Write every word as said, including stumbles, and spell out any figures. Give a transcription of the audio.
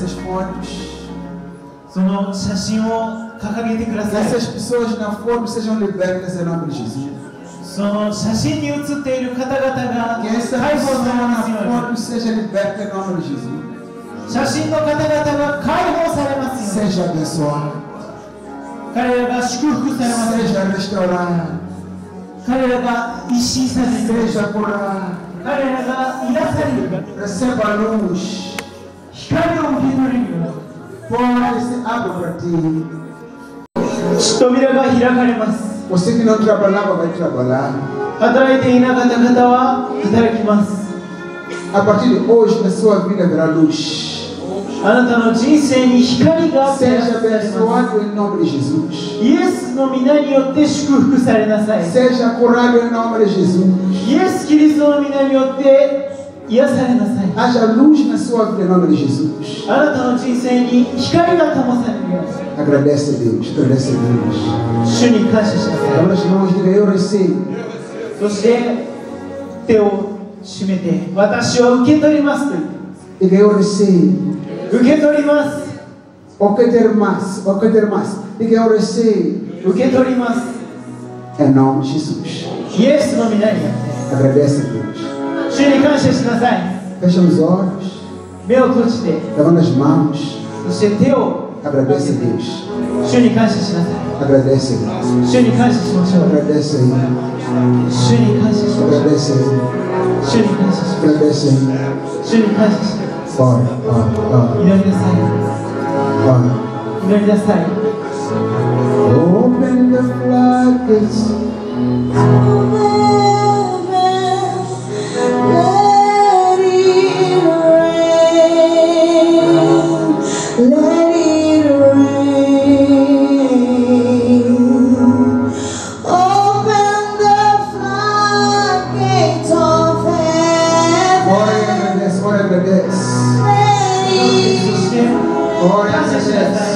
essas fotos. その写真を掲げてください。 Essas pessoas na foto sejam libertas em nome de Jesus. その写真に写っている方々が Que essa 解放 pessoa されますよ na うに。 foto seja liberta em nome de Jesus. 写真の方々が解放されますように。 Seja abençoada. 彼らが祝福されますように。 Seja restaurada. 彼らが一新される。 Seja curada. 彼らが癒される。 Receba a luz. 光を受け取れるように。 Porta se abre para ti. 扉が開かれます。 Você que não trabalhava vai trabalhar. 働いていなかった方は働きます。 A partir de hoje na sua vida haverá luz. あなたの人生に光があって Seja abençoado em nome de Jesus. イエスの皆によって祝福されなさい。 Seja curado em nome de Jesus. イエス・キリストの皆によって癒されなさい。 Haja luz na sua vida em nome de Jesus. あなたの人生に光が灯されるように。 Agradece a Deus. Agradece a Deus. 主に感謝しなさい。 Abra as mãos e diga: Eu recebo. そして手を締めて私は受け取りますと言って Diga: Eu recebo. 受け取ります。 Ou quer ter mais. Ou quer ter mais. Diga: Eu recebo. 受け取ります。 Em nome de Jesus. イエスの皆によって Agradece a Deus. 主に感謝しなさい。 Fecha os olhos. 目を閉じて Levanta as mãos. そして手を Agradece a Deus. 主に感謝しなさい。 Agradece a Deus. 主に感謝しましょう。 Agradece a Ele. 主に感謝しましょう。 Agradece a Ele. 主に感謝しましょう。 Agradece a Ele. 主に感謝します。 Ora, ora, 祈りなさい。 ora. 祈りなさい。 Open the floodgates. Let it rain. Open the floodgates of heaven. Ora e agradece, ora e agradece. Let it そして Ora e 感謝しなさ agradece. い。